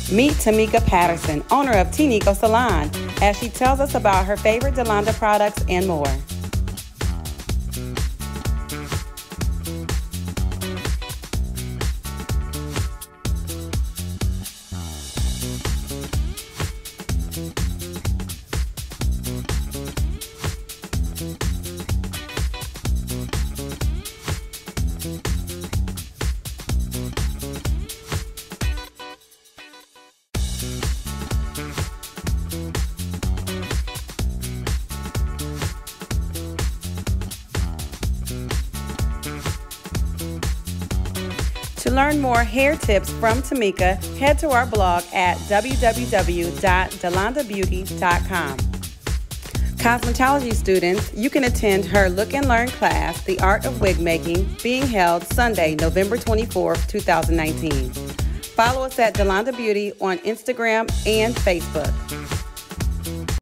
Meet Tamika Patterson, owner of Tinico Salon, as she tells us about her favorite DeLanda products and more. To learn more hair tips from Tamika, head to our blog at www.delandabeauty.com. Cosmetology students, you can attend her Look and Learn class, The Art of Wig Making, being held Sunday, November 24th, 2019. Follow us at DeLanda Beauty on Instagram and Facebook.